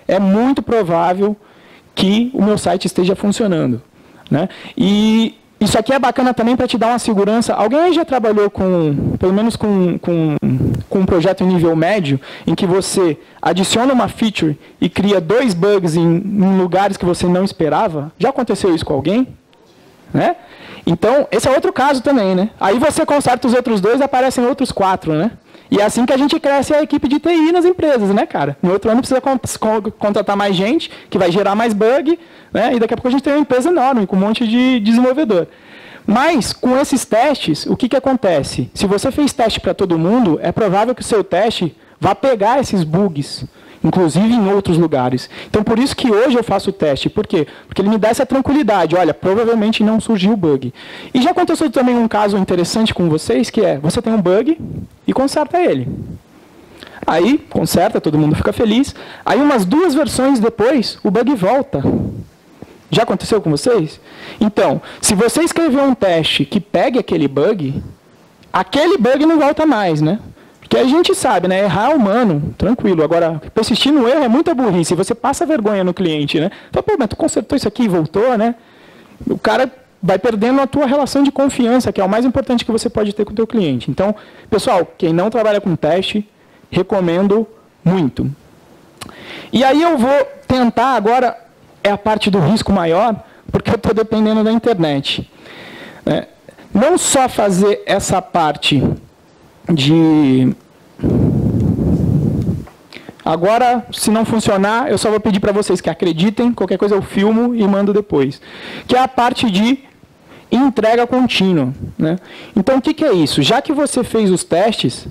Speaker 1: é muito provável que o meu site esteja funcionando, né? E isso aqui é bacana também para te dar uma segurança. Alguém aí já trabalhou com, pelo menos com, com, com um projeto em nível médio, em que você adiciona uma feature e cria dois bugs em, em lugares que você não esperava? Já aconteceu isso com alguém? Né? Então, esse é outro caso também, né? Aí você conserta os outros dois e aparecem outros quatro, né? E é assim que a gente cresce a equipe de T I nas empresas, né, cara? No outro ano precisa contratar mais gente, que vai gerar mais bug, né? E daqui a pouco a gente tem uma empresa enorme, com um monte de desenvolvedor. Mas, com esses testes, o que, que acontece? Se você fez teste para todo mundo, é provável que o seu teste vá pegar esses bugs, inclusive em outros lugares. Então, por isso que hoje eu faço o teste. Por quê? Porque ele me dá essa tranquilidade. Olha, provavelmente não surgiu bug. E já aconteceu também um caso interessante com vocês, que é, você tem um bug e conserta ele. Aí, conserta, todo mundo fica feliz. Aí, umas duas versões depois, o bug volta. Já aconteceu com vocês? Então, se você escrever um teste que pegue aquele bug, aquele bug não volta mais, né? Porque a gente sabe, né? Errar é humano, tranquilo. Agora, persistir no erro é muita burrice. Você passa vergonha no cliente, né? Fala, pô, mas tu consertou isso aqui e voltou, né? O cara vai perdendo a tua relação de confiança, que é o mais importante que você pode ter com o teu cliente. Então, pessoal, quem não trabalha com teste, recomendo muito. E aí eu vou tentar agora, é a parte do risco maior, porque eu estou dependendo da internet. É, não só fazer essa parte de... Agora, se não funcionar, eu só vou pedir para vocês que acreditem, qualquer coisa eu filmo e mando depois. Que é a parte de entrega contínua, né? Então, o que, que é isso? Já que você fez os testes,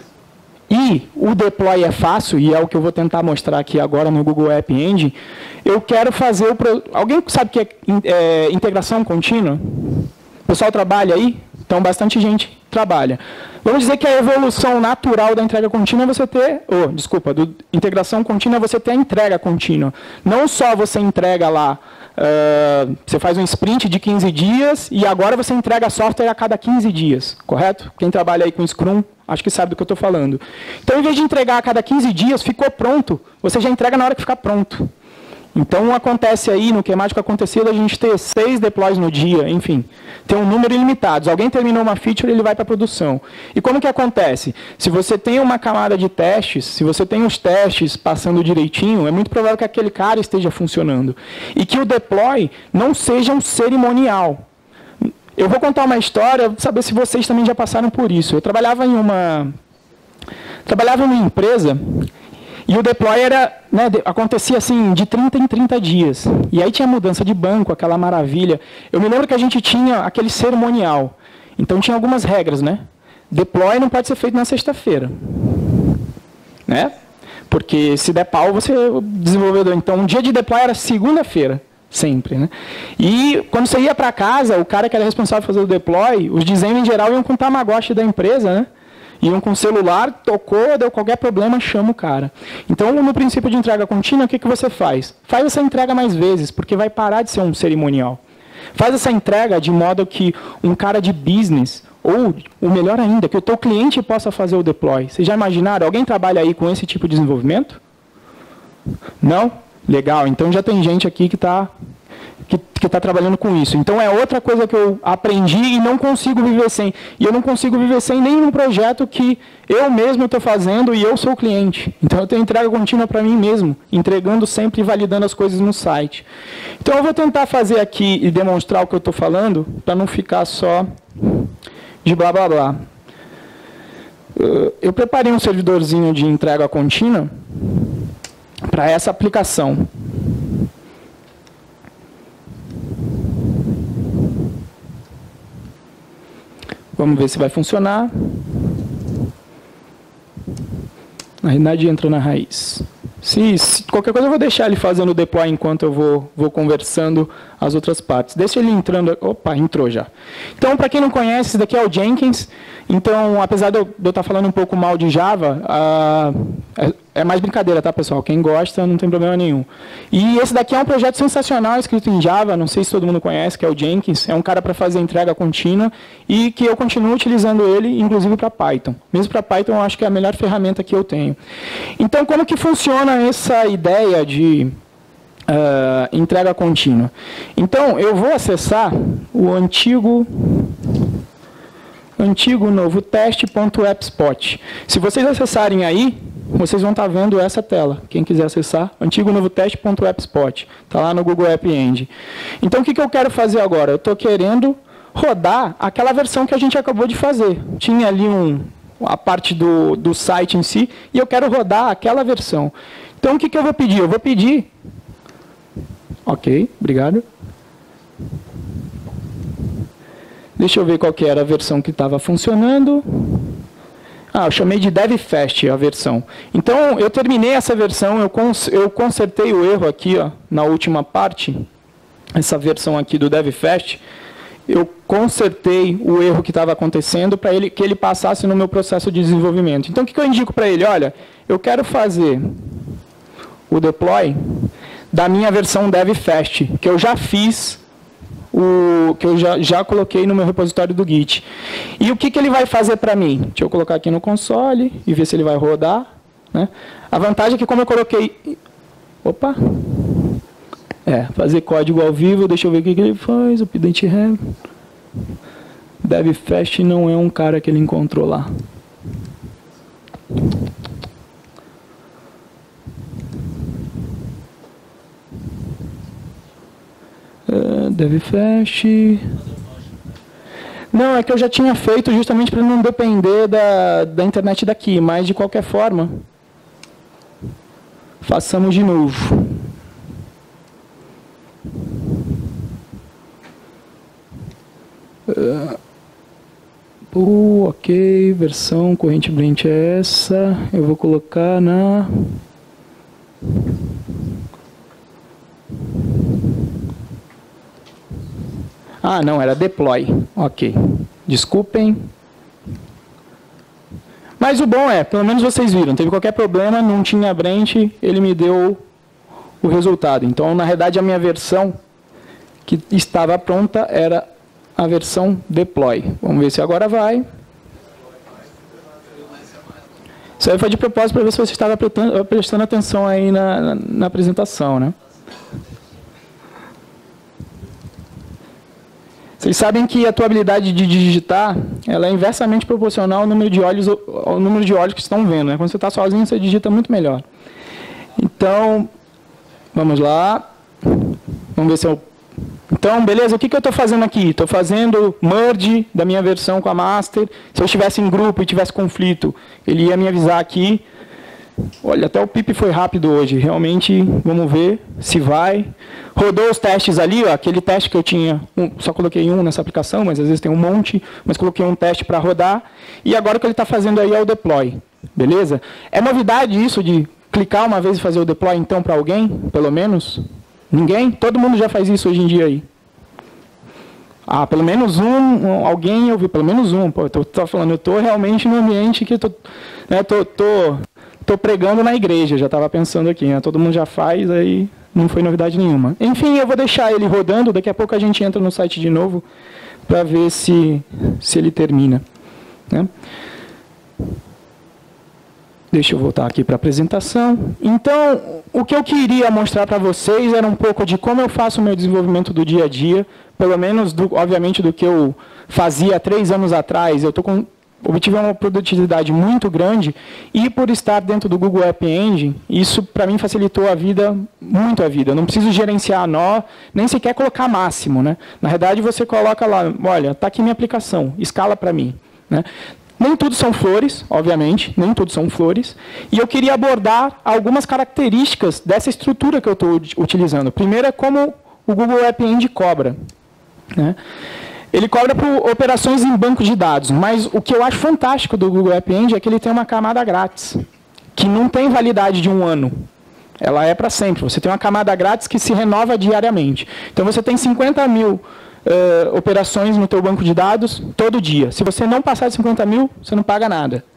Speaker 1: e o deploy é fácil, e é o que eu vou tentar mostrar aqui agora no Google App Engine, eu quero fazer o... Pro... Alguém sabe o que é, é integração contínua? O pessoal trabalha aí? Então, bastante gente trabalha. Vamos dizer que a evolução natural da entrega contínua é você ter... Oh, desculpa, do integração contínua é você ter a entrega contínua. Não só você entrega lá, uh, você faz um sprint de quinze dias e agora você entrega software a cada quinze dias, correto? Quem trabalha aí com Scrum, acho que sabe do que eu estou falando. Então, em vez de entregar a cada quinze dias, ficou pronto, você já entrega na hora que ficar pronto. Então, acontece aí, no que mágico acontecido, a gente ter seis deploys no dia, enfim, tem um número ilimitado. Se alguém terminou uma feature, ele vai para a produção. E como que acontece? Se você tem uma camada de testes, se você tem os testes passando direitinho, é muito provável que aquele cara esteja funcionando. E que o deploy não seja um cerimonial. Eu vou contar uma história, saber se vocês também já passaram por isso. Eu trabalhava em uma, trabalhava em uma empresa... E o deploy era, né, acontecia assim, de trinta em trinta dias. E aí tinha mudança de banco, aquela maravilha. Eu me lembro que a gente tinha aquele cerimonial. Então tinha algumas regras, né? Deploy não pode ser feito na sexta-feira. Né? Porque se der pau, você é o desenvolvedor. Então, um dia de deploy era segunda-feira, sempre. Né? E quando você ia para casa, o cara que era responsável por fazer o deploy, os designers em geral iam com o Tamagotchi da empresa, né? Iam com o celular, tocou, deu qualquer problema, chama o cara. Então, no princípio de entrega contínua, o que, que você faz? Faz essa entrega mais vezes, porque vai parar de ser um cerimonial. Faz essa entrega de modo que um cara de business, ou, o melhor ainda, que o teu cliente possa fazer o deploy. Vocês já imaginaram? Alguém trabalha aí com esse tipo de desenvolvimento? Não? Legal. Então, já tem gente aqui que está... que está trabalhando com isso. Então, é outra coisa que eu aprendi e não consigo viver sem. E eu não consigo viver sem nenhum projeto que eu mesmo estou fazendo e eu sou o cliente. Então, eu tenho entrega contínua para mim mesmo, entregando sempre e validando as coisas no site. Então, eu vou tentar fazer aqui e demonstrar o que eu estou falando, para não ficar só de blá, blá, blá. Eu preparei um servidorzinho de entrega contínua para essa aplicação. Vamos ver se vai funcionar. Na realidade, entra na raiz. Se, se qualquer coisa, eu vou deixar ele fazendo o deploy enquanto eu vou, vou conversando as outras partes. Deixa ele entrando. Opa, entrou já. Então, para quem não conhece, esse daqui é o Jenkins. Então, apesar de eu, de eu estar falando um pouco mal de Java, a, É mais brincadeira, tá, pessoal? Quem gosta, não tem problema nenhum. E esse daqui é um projeto sensacional, escrito em Java, não sei se todo mundo conhece, que é o Jenkins. É um cara para fazer entrega contínua e que eu continuo utilizando ele, inclusive para Python. Mesmo para Python, eu acho que é a melhor ferramenta que eu tenho. Então, como que funciona essa ideia de uh, entrega contínua? Então, eu vou acessar o antigo... antigo novo teste.appspot. Se vocês acessarem aí, vocês vão estar vendo essa tela. Quem quiser acessar, antigo novo teste.appspot. Está lá no Google App Engine. Então, o que, que eu quero fazer agora? Eu estou querendo rodar aquela versão que a gente acabou de fazer. Tinha ali um, a parte do, do site em si, e eu quero rodar aquela versão. Então, o que, que eu vou pedir? Eu vou pedir... Ok, obrigado. Deixa eu ver qual que era a versão que estava funcionando. Ah, eu chamei de DevFast a versão. Então, eu terminei essa versão, eu, cons eu consertei o erro aqui, ó, na última parte, essa versão aqui do DevFast, eu consertei o erro que estava acontecendo para ele, que ele passasse no meu processo de desenvolvimento. Então, o que, que eu indico para ele? Olha, eu quero fazer o deploy da minha versão DevFast, que eu já fiz, o, que eu já, já coloquei no meu repositório do Git. E o que, que ele vai fazer para mim? Deixa eu colocar aqui no console e ver se ele vai rodar. Né? A vantagem é que como eu coloquei... Opa! É, fazer código ao vivo, deixa eu ver o que, que ele faz. Update Have. DevFast não é um cara que ele encontrou lá. Uh, DevFast. Não, é que eu já tinha feito justamente para não depender da, da internet daqui, mas de qualquer forma, façamos de novo. Uh, uh, ok, versão corrente Brent é essa. Eu vou colocar na... Ah, não, era deploy. Ok. Desculpem. Mas o bom é, pelo menos vocês viram, teve qualquer problema, não tinha Brent, ele me deu o resultado. Então, na realidade, a minha versão que estava pronta era a versão deploy. Vamos ver se agora vai. Isso aí foi de propósito para ver se você estava prestando atenção aí na, na, na apresentação, né? Vocês sabem que a tua habilidade de digitar, ela é inversamente proporcional ao número de olhos, ao número de olhos que estão vendo. Né? Quando você está sozinho, você digita muito melhor. Então, vamos lá. Vamos ver se eu... Então, beleza, o que, que eu estou fazendo aqui? Estou fazendo merge da minha versão com a master. Se eu estivesse em grupo e tivesse conflito, ele ia me avisar aqui. Olha, até o pip foi rápido hoje. Realmente, vamos ver se vai. Rodou os testes ali, ó, aquele teste que eu tinha, um, só coloquei um nessa aplicação, mas às vezes tem um monte, mas coloquei um teste para rodar. E agora o que ele está fazendo aí é o deploy. Beleza? É novidade isso de clicar uma vez e fazer o deploy, então, para alguém, pelo menos? Ninguém? Todo mundo já faz isso hoje em dia aí. Ah, pelo menos um, alguém eu vi, pelo menos um. Pô, eu tô, tô falando, eu estou realmente no ambiente que eu tô, né, tô, tô, tô pregando na igreja, já estava pensando aqui, né, todo mundo já faz, aí não foi novidade nenhuma. Enfim, eu vou deixar ele rodando, daqui a pouco a gente entra no site de novo para ver se, se ele termina. Né? Deixa eu voltar aqui para a apresentação. Então, o que eu queria mostrar para vocês era um pouco de como eu faço o meu desenvolvimento do dia a dia, pelo menos, do, obviamente, do que eu fazia há três anos atrás. Eu tô com, obtive uma produtividade muito grande e, por estar dentro do Google App Engine, isso, para mim, facilitou a vida, muito a vida. Eu não preciso gerenciar nó, nem sequer colocar máximo. Né? Na verdade, você coloca lá, olha, está aqui minha aplicação, escala para mim. Né? Nem tudo são flores, obviamente, nem tudo são flores. E eu queria abordar algumas características dessa estrutura que eu estou utilizando. Primeiro é como o Google App Engine cobra. Né? Ele cobra por operações em banco de dados, mas o que eu acho fantástico do Google App Engine é que ele tem uma camada grátis, que não tem validade de um ano. Ela é para sempre. Você tem uma camada grátis que se renova diariamente. Então, você tem cinquenta mil Uh, operações no teu banco de dados todo dia. Se você não passar de cinquenta mil, você não paga nada.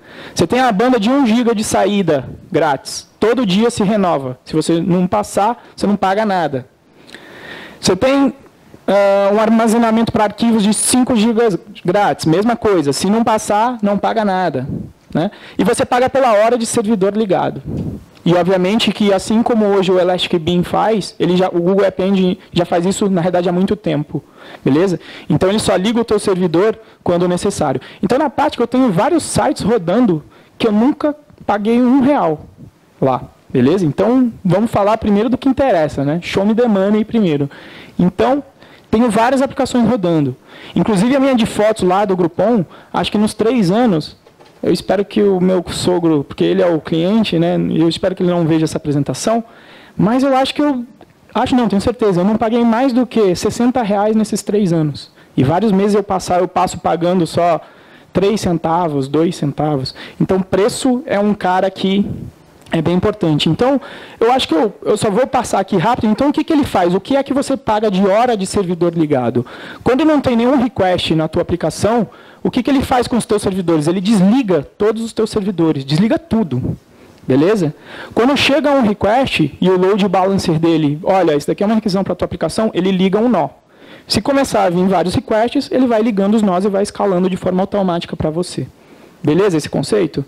Speaker 1: Você tem a banda de um giga de saída grátis. Todo dia se renova. Se você não passar, você não paga nada. Você tem uh, um armazenamento para arquivos de cinco gigas grátis. Mesma coisa. Se não passar, não paga nada. Né? E você paga pela hora de servidor ligado. E, obviamente, que assim como hoje o Elastic Beam faz, ele já, o Google App Engine já faz isso, na realidade, há muito tempo. Beleza? Então, ele só liga o teu servidor quando necessário. Então, na prática, eu tenho vários sites rodando que eu nunca paguei um real lá. Beleza? Então, vamos falar primeiro do que interessa. Né? Show me the money primeiro. Então, tenho várias aplicações rodando. Inclusive, a minha de fotos lá do Groupon, acho que nos três anos... Eu espero que o meu sogro, porque ele é o cliente, né? Eu espero que ele não veja essa apresentação, mas eu acho que eu... Acho não, tenho certeza. Eu não paguei mais do que sessenta reais nesses três anos. E vários meses eu, passar, eu passo pagando só três centavos, dois centavos. Então, preço é um cara que é bem importante. Então, eu acho que eu, eu só vou passar aqui rápido. Então, o que, que ele faz? O que é que você paga de hora de servidor ligado? Quando não tem nenhum request na tua aplicação, o que, que ele faz com os teus servidores? Ele desliga todos os teus servidores, desliga tudo. Beleza? Quando chega um request e o load balancer dele, olha, isso daqui é uma requisição para a tua aplicação, ele liga um nó. Se começar a vir vários requests, ele vai ligando os nós e vai escalando de forma automática para você. Beleza esse conceito?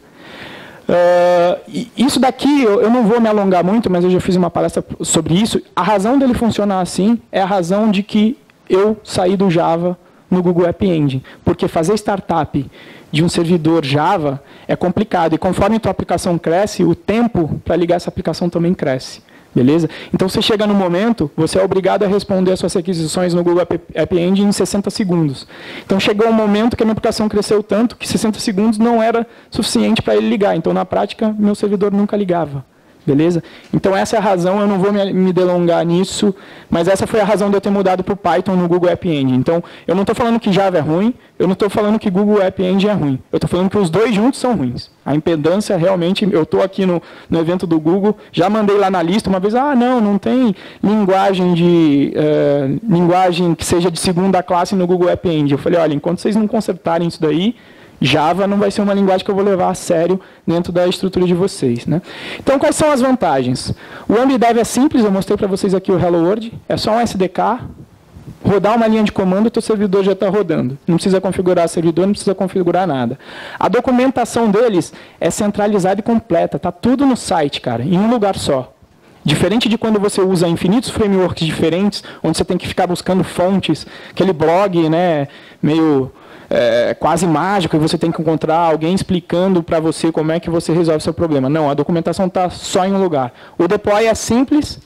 Speaker 1: Uh, isso daqui, eu, eu não vou me alongar muito, mas eu já fiz uma palestra sobre isso. A razão dele funcionar assim é a razão de que eu saí do Java no Google App Engine. Porque fazer startup de um servidor Java é complicado. E conforme a tua aplicação cresce, o tempo para ligar essa aplicação também cresce. Beleza? Então, você chega no momento, você é obrigado a responder as suas requisições no Google App Engine em sessenta segundos. Então, chegou um momento que a minha aplicação cresceu tanto que sessenta segundos não era suficiente para ele ligar. Então, na prática, meu servidor nunca ligava. Beleza? Então, essa é a razão, eu não vou me, me delongar nisso, mas essa foi a razão de eu ter mudado para o Python no Google App Engine. Então, eu não estou falando que Java é ruim, eu não estou falando que Google App Engine é ruim. Eu estou falando que os dois juntos são ruins. A impedância, realmente, eu estou aqui no, no evento do Google, já mandei lá na lista uma vez, ah, não, não tem linguagem, de, uh, linguagem que seja de segunda classe no Google App Engine. Eu falei, olha, enquanto vocês não consertarem isso daí, Java não vai ser uma linguagem que eu vou levar a sério dentro da estrutura de vocês. Né? Então, quais são as vantagens? O AmbiDev é simples, eu mostrei para vocês aqui o Hello World, é só um S D K, rodar uma linha de comando, o teu servidor já está rodando. Não precisa configurar servidor, não precisa configurar nada. A documentação deles é centralizada e completa, está tudo no site, cara, em um lugar só. Diferente de quando você usa infinitos frameworks diferentes, onde você tem que ficar buscando fontes, aquele blog, né, meio... É, quase mágico, e você tem que encontrar alguém explicando para você como é que você resolve o seu problema. Não, a documentação está só em um lugar. O deploy é simples.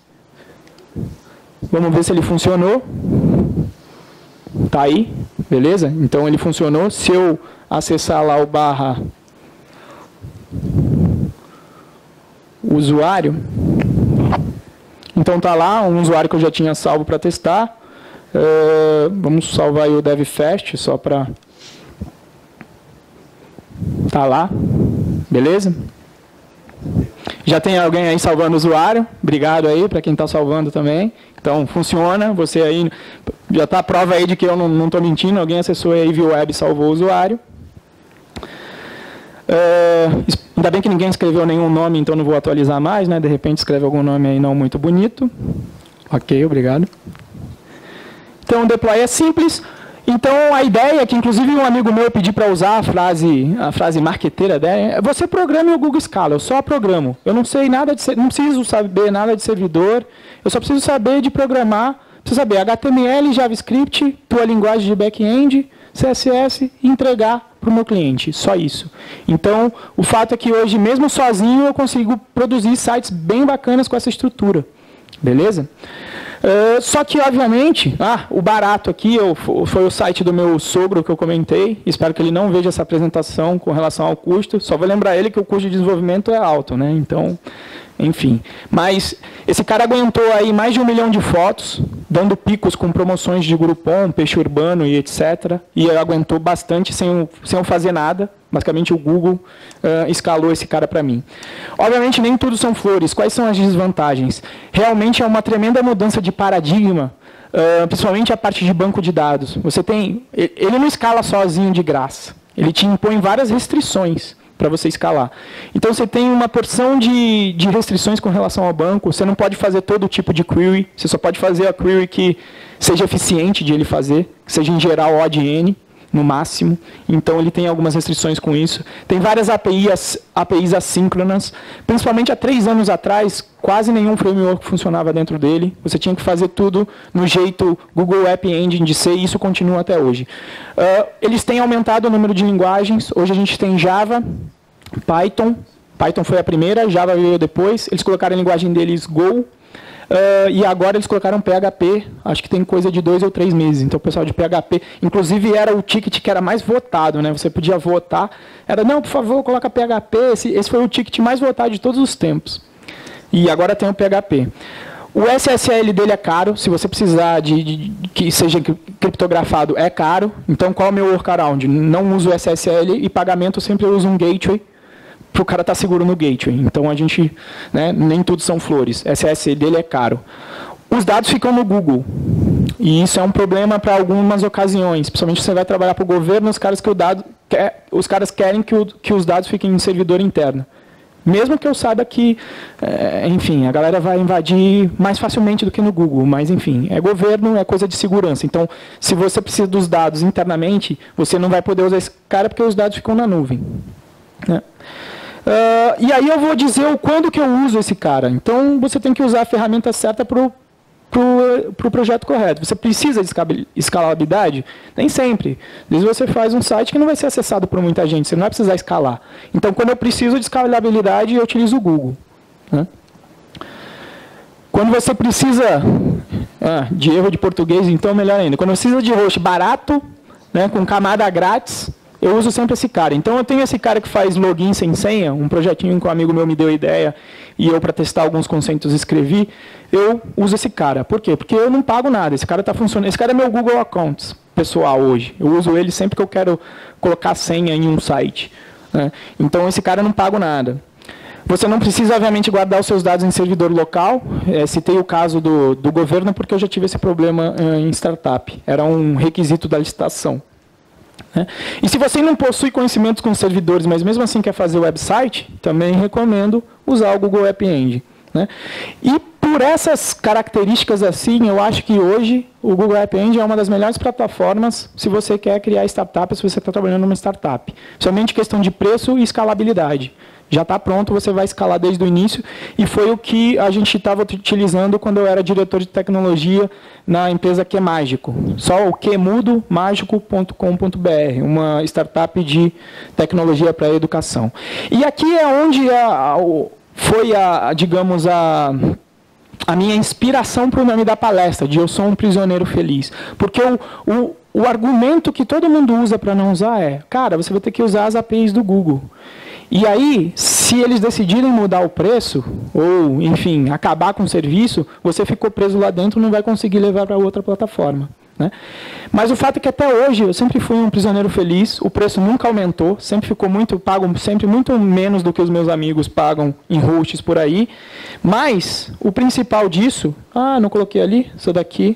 Speaker 1: Vamos ver se ele funcionou. Está aí, beleza? Então, ele funcionou. Se eu acessar lá o barra usuário, então está lá, um usuário que eu já tinha salvo para testar. Uh, vamos salvar aí o DevFast, só para... Tá lá, beleza? Já tem alguém aí salvando o usuário, obrigado aí para quem está salvando também. Então, funciona, você aí, já está a prova aí de que eu não estou mentindo, alguém acessou aí via web e salvou o usuário. Uh, ainda bem que ninguém escreveu nenhum nome, então não vou atualizar mais, né? De repente escreve algum nome aí não muito bonito. Ok, obrigado. Então, o deploy é simples. Então, a ideia é que, inclusive, um amigo meu pediu para usar a frase, a frase marqueteira dela, é você programe o Google Scala, eu só programo. Eu não sei nada de, não preciso saber nada de servidor, eu só preciso saber de programar, preciso saber H T M L, JavaScript, tua linguagem de back-end, C S S, e entregar para o meu cliente, só isso. Então, o fato é que hoje, mesmo sozinho, eu consigo produzir sites bem bacanas com essa estrutura. Beleza? Uh, só que, obviamente, ah, o barato aqui eu, foi o site do meu sogro que eu comentei. Espero que ele não veja essa apresentação com relação ao custo. Só vou lembrar ele que o custo de desenvolvimento é alto, né? Então, enfim. Mas esse cara aguentou aí mais de um milhão de fotos, dando picos com promoções de Groupon, Peixe Urbano e etcétera. E aguentou bastante sem, sem eu fazer nada. Basicamente, o Google uh, escalou esse cara para mim. Obviamente, nem tudo são flores. Quais são as desvantagens? Realmente é uma tremenda mudança de paradigma, uh, principalmente a parte de banco de dados. Você tem, ele não escala sozinho de graça. Ele te impõe várias restrições para você escalar. Então, você tem uma porção de, de restrições com relação ao banco, você não pode fazer todo tipo de query, você só pode fazer a query que seja eficiente de ele fazer, que seja em geral O de N, no máximo. Então, ele tem algumas restrições com isso. Tem várias A P Is, A P Is assíncronas. Principalmente há três anos atrás, quase nenhum framework funcionava dentro dele. Você tinha que fazer tudo no jeito Google App Engine de ser, e isso continua até hoje. Uh, eles têm aumentado o número de linguagens. Hoje a gente tem Java, Python. Python foi a primeira, Java veio depois. Eles colocaram a linguagem deles Go. Uh, e agora eles colocaram P H P, acho que tem coisa de dois ou três meses. Então o pessoal de P H P, inclusive era o ticket que era mais votado, né? Você podia votar, era, não, por favor, coloca P H P, esse, esse foi o ticket mais votado de todos os tempos. E agora tem o P H P. O S S L dele é caro, se você precisar de, de, de que seja criptografado, é caro. Então qual é o meu workaround? Não uso o S S L e pagamento sempre eu uso um gateway, para o cara estar seguro no gateway. Então, a gente, né, nem tudo são flores. S S L dele é caro. Os dados ficam no Google. E isso é um problema para algumas ocasiões. Principalmente se você vai trabalhar para o governo, os caras, que o dado quer, os caras querem que, o, que os dados fiquem em servidor interno. Mesmo que eu saiba que, é, enfim, a galera vai invadir mais facilmente do que no Google. Mas, enfim, é governo, é coisa de segurança. Então, se você precisa dos dados internamente, você não vai poder usar esse cara porque os dados ficam na nuvem. Né? Uh, e aí eu vou dizer o quando que eu uso esse cara. Então, você tem que usar a ferramenta certa para o pro, pro projeto correto. Você precisa de escalabilidade? Nem sempre. Às vezes você faz um site que não vai ser acessado por muita gente, você não vai precisar escalar. Então, quando eu preciso de escalabilidade, eu utilizo o Google. Né? Quando você precisa ah, de erro de português, então melhor ainda. Quando você precisa de host barato, né, com camada grátis, eu uso sempre esse cara. Então, eu tenho esse cara que faz login sem senha, um projetinho que um amigo meu me deu ideia, e eu, para testar alguns conceitos, escrevi. Eu uso esse cara. Por quê? Porque eu não pago nada. Esse cara está funcionando. Esse cara é meu Google Accounts pessoal hoje. Eu uso ele sempre que eu quero colocar senha em um site. Né? Então, esse cara eu não pago nada. Você não precisa, obviamente, guardar os seus dados em servidor local. É, citei o caso do, do governo, porque eu já tive esse problema uh, em startup. Era um requisito da licitação. Né? E se você não possui conhecimentos com servidores, mas mesmo assim quer fazer o website, também recomendo usar o Google App Engine. Né? E por essas características assim, eu acho que hoje o Google App Engine é uma das melhores plataformas se você quer criar startup, se você está trabalhando numa startup. Somente questão de preço e escalabilidade. Já está pronto, você vai escalar desde o início, e foi o que a gente estava utilizando quando eu era diretor de tecnologia na empresa QMágico. Só o qmudo mágico ponto com ponto br, uma startup de tecnologia para a educação. E aqui é onde a, a, foi, a, digamos, a, a minha inspiração para o nome da palestra, de Eu Sou um Prisioneiro Feliz. Porque o, o, o argumento que todo mundo usa para não usar é, cara, você vai ter que usar as A P Is do Google. E aí, se eles decidirem mudar o preço, ou, enfim, acabar com o serviço, você ficou preso lá dentro e não vai conseguir levar para outra plataforma. Né? Mas o fato é que até hoje eu sempre fui um prisioneiro feliz, o preço nunca aumentou, sempre ficou muito, pago sempre muito menos do que os meus amigos pagam em hosts por aí. Mas o principal disso, ah, não coloquei ali, isso daqui,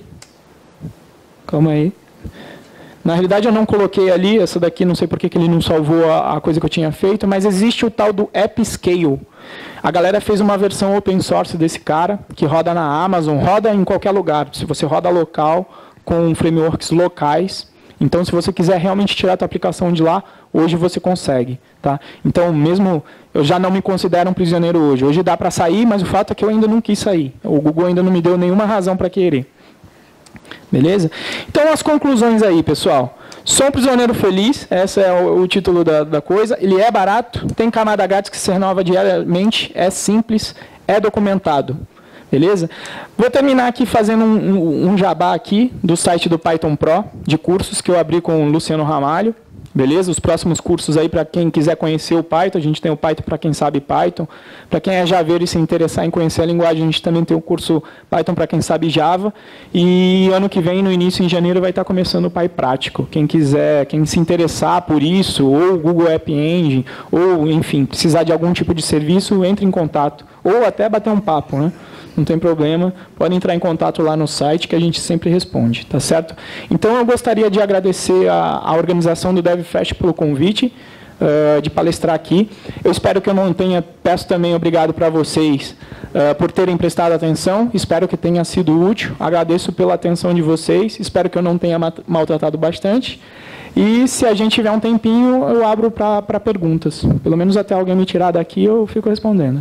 Speaker 1: calma aí. Na realidade, eu não coloquei ali, essa daqui, não sei por que ele não salvou a, a coisa que eu tinha feito, mas existe o tal do AppScale. A galera fez uma versão open source desse cara, que roda na Amazon, roda em qualquer lugar. Se você roda local, com frameworks locais. Então, se você quiser realmente tirar a tua aplicação de lá, hoje você consegue. Tá? Então, mesmo, eu já não me considero um prisioneiro hoje. Hoje dá para sair, mas o fato é que eu ainda não quis sair. O Google ainda não me deu nenhuma razão para querer. Beleza? Então, as conclusões aí, pessoal. Sou um prisioneiro feliz, esse é o, o título da, da coisa. Ele é barato, tem camada grátis que se renova diariamente, é simples, é documentado. Beleza? Vou terminar aqui fazendo um, um, um jabá aqui do site do Python Pro, de cursos que eu abri com o Luciano Ramalho. Beleza? Os próximos cursos aí para quem quiser conhecer o Python, a gente tem o Python para quem sabe Python. Para quem é javeiro e se interessar em conhecer a linguagem, a gente também tem o curso Python para quem sabe Java. E ano que vem, no início, em janeiro, vai estar começando o PyPrático. Quem quiser, quem se interessar por isso, ou o Google App Engine, ou, enfim, precisar de algum tipo de serviço, entre em contato. Ou até bater um papo, né? Não tem problema, pode entrar em contato lá no site que a gente sempre responde, tá certo? Então, eu gostaria de agradecer a, a organização do DevFest pelo convite. uh, de palestrar aqui. Eu espero que eu não tenha... Peço também obrigado para vocês uh, por terem prestado atenção. Espero que tenha sido útil. Agradeço pela atenção de vocês. Espero que eu não tenha maltratado bastante. E se a gente tiver um tempinho, eu abro para perguntas. Pelo menos até alguém me tirar daqui, eu fico respondendo.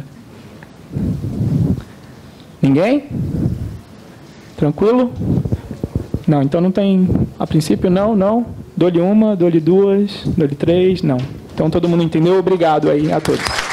Speaker 1: Ninguém? Tranquilo? Não, então não tem... A princípio, não, não. Dou-lhe uma, dou-lhe duas, dou-lhe três, não. Então todo mundo entendeu? Obrigado aí a todos.